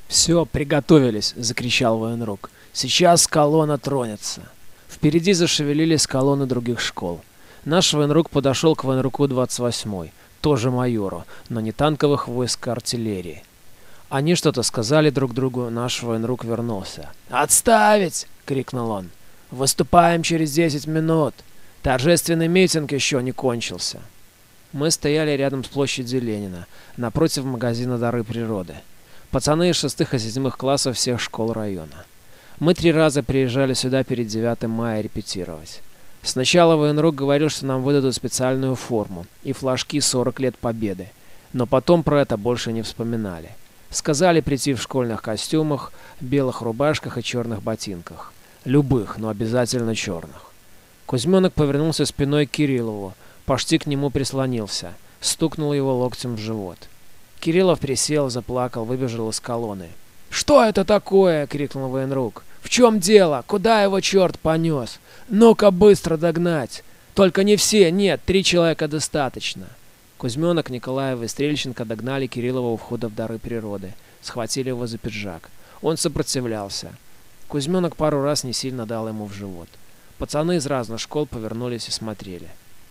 «Все, приготовились!» — закричал военрук. «Сейчас колонна тронется!» Впереди зашевелились колонны других школ. Наш военрук подошел к военруку 28-й, тоже майору, но не танковых войск, а артиллерии. Они что-то сказали друг другу, наш военрук вернулся. «Отставить!» — крикнул он. «Выступаем через 10 минут! Торжественный митинг еще не кончился!» Мы стояли рядом с площадью Ленина, напротив магазина «Дары природы». Пацаны из 6 и 7 классов всех школ района. Мы 3 раза приезжали сюда перед 9 мая репетировать. Сначала военрук говорил, что нам выдадут специальную форму и флажки 40 лет Победы, но потом про это больше не вспоминали. Сказали прийти в школьных костюмах, белых рубашках и черных ботинках. Любых, но обязательно черных. Кузьменок повернулся спиной к Кириллову, почти к нему прислонился, стукнул его локтем в живот. Кириллов присел, заплакал, выбежал из колонны. «Что это такое?» — крикнул военрук. «В чем дело? Куда его черт понес? Ну-ка быстро догнать! Только не все, нет, 3 человека достаточно!» Кузьменок, Николаев и Стрельченко догнали Кириллова у входа в Дары природы, схватили его за пиджак. Он сопротивлялся. Кузьменок пару раз не сильно дал ему в живот. Пацаны из разных школ повернулись и смотрели.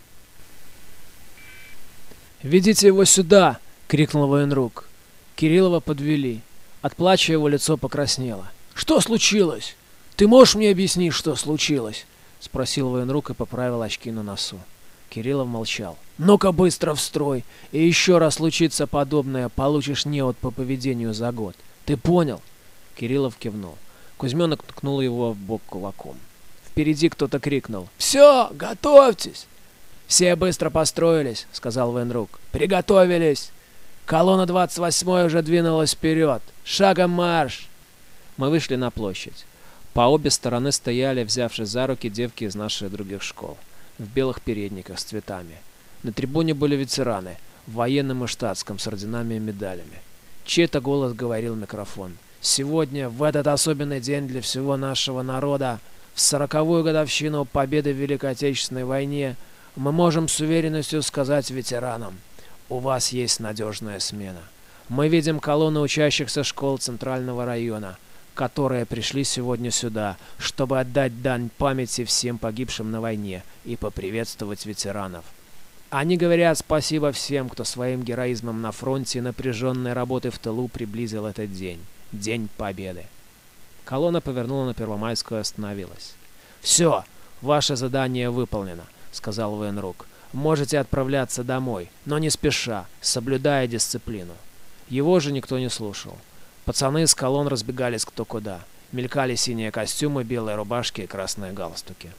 «Ведите его сюда!» — крикнул военрук. Кириллова подвели. От плача его лицо покраснело. «Что случилось? Ты можешь мне объяснить, что случилось?» — спросил военрук и поправил очки на носу. Кириллов молчал. «Ну-ка быстро в строй, и еще раз случится подобное, получишь неуд по поведению за год. Ты понял?» Кириллов кивнул. Кузьменок ткнул его в бок кулаком. Впереди кто-то крикнул. «Все, готовьтесь!» «Все быстро построились», — сказал военрук. «Приготовились! Колонна 28-й уже двинулась вперед! Шагом марш!» Мы вышли на площадь. По обе стороны стояли, взявшись за руки, девки из наших других школ. В белых передниках с цветами. На трибуне были ветераны, в военном и штатском, с орденами и медалями. Чей-то голос говорил в микрофон. «Сегодня, в этот особенный день для всего нашего народа, в 40-ю годовщину победы в Великой Отечественной войне, мы можем с уверенностью сказать ветеранам, у вас есть надежная смена. Мы видим колонны учащихся школ Центрального района, которые пришли сегодня сюда, чтобы отдать дань памяти всем погибшим на войне и поприветствовать ветеранов. Они говорят спасибо всем, кто своим героизмом на фронте и напряженной работой в тылу приблизил этот день. День Победы». Колонна повернула на Первомайскую и остановилась. «Все, ваше задание выполнено», — сказал военрук. «Можете отправляться домой, но не спеша, соблюдая дисциплину». Его же никто не слушал. Пацаны из колонн разбегались кто куда. Мелькали синие костюмы, белые рубашки и красные галстуки.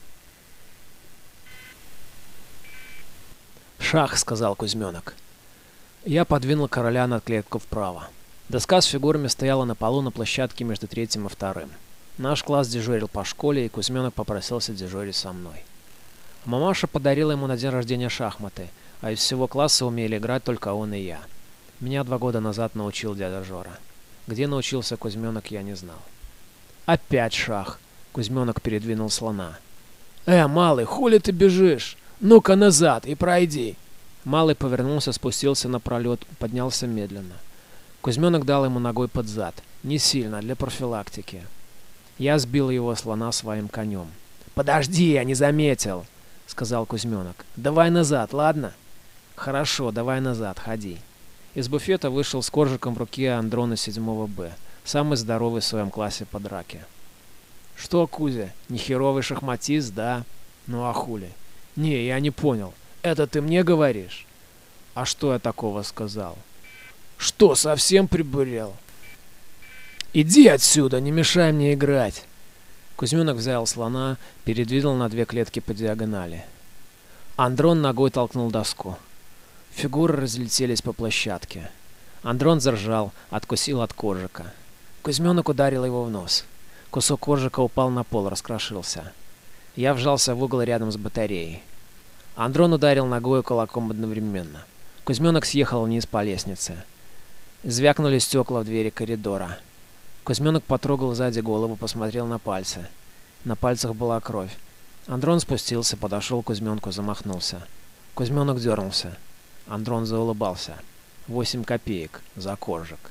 «Шах», — сказал Кузьменок. Я подвинул короля на клетку вправо. Доска с фигурами стояла на полу на площадке между 3-м и 2-м. Наш класс дежурил по школе, и Кузьменок попросился дежурить со мной. Мамаша подарила ему на день рождения шахматы, а из всего класса умели играть только он и я. Меня 2 года назад научил дядя Жора. Где научился Кузьменок, я не знал. «Опять шах!» — Кузьменок передвинул слона. Малый, хули ты бежишь? Ну-ка назад и пройди!» Малый повернулся, спустился на пролет, поднялся медленно. Кузьменок дал ему ногой под зад. Не сильно, для профилактики. Я сбил его слона своим конем. «Подожди, я не заметил!» — сказал Кузьменок. «Давай назад, ладно?» «Хорошо, давай назад, ходи». Из буфета вышел с коржиком в руке Андрон из 7 Б, самый здоровый в своем классе по драке. «Что, Кузя, не херовый шахматист, да? Ну а хули?» «Не, я не понял. Это ты мне говоришь?» «А что я такого сказал?» «Что, совсем прибурел?» «Иди отсюда, не мешай мне играть!» Кузьменок взял слона, передвинул на 2 клетки по диагонали. Андрон ногой толкнул доску. Фигуры разлетелись по площадке. Андрон заржал, откусил от коржика. Кузьменок ударил его в нос. Кусок коржика упал на пол, раскрошился. Я вжался в угол рядом с батареей. Андрон ударил ногой и кулаком одновременно. Кузьменок съехал вниз по лестнице. Звякнули стекла в двери коридора. Кузьменок потрогал сзади голову, посмотрел на пальцы. На пальцах была кровь. Андрон спустился, подошел к Кузьменку, замахнулся. Кузьменок дернулся. Андрон заулыбался. 8 копеек за коржик.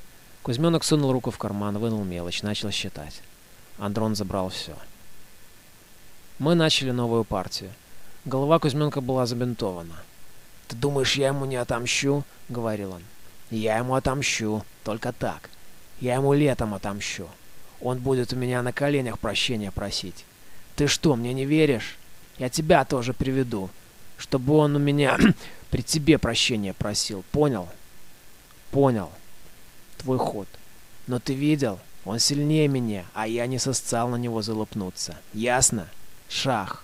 Кузьменок сунул руку в карман, вынул мелочь, начал считать. Андрон забрал все. Мы начали новую партию. Голова Кузьменка была забинтована. «Ты думаешь, я ему не отомщу?» — говорил он. «Я ему отомщу. Только так. Я ему летом отомщу. Он будет у меня на коленях прощения просить. Ты что, мне не веришь? Я тебя тоже приведу, чтобы он у меня при тебе прощения просил. Понял?» «Понял. Твой ход. Но ты видел? Он сильнее меня, а я не сосцал на него залупнуться. Ясно? Шах!»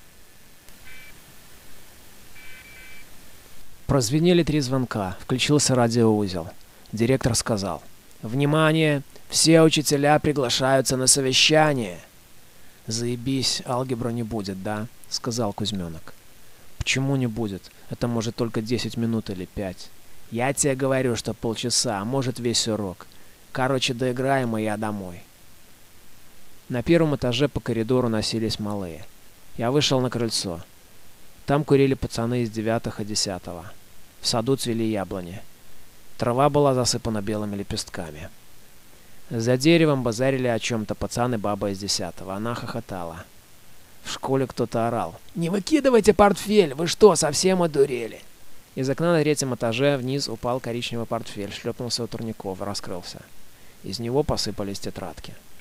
Прозвенели 3 звонка. Включился радиоузел. Директор сказал: «Внимание! Все учителя приглашаются на совещание!» «Заебись, алгебра не будет, да?» — сказал Кузьменок. «Почему не будет? Это может только 10 минут или 5. Я тебе говорю, что полчаса, а может весь урок. Короче, доиграем, и я домой». На первом этаже по коридору носились малые. Я вышел на крыльцо. Там курили пацаны из 9-х и 10-го. В саду цвели яблони. Трава была засыпана белыми лепестками. За деревом базарили о чем-то пацан и баба из 10-го. Она хохотала. В школе кто-то орал: «Не выкидывайте портфель! Вы что, совсем одурели?» Из окна на 3-м этаже вниз упал коричневый портфель, шлепнулся у турников, раскрылся. Из него посыпались тетрадки.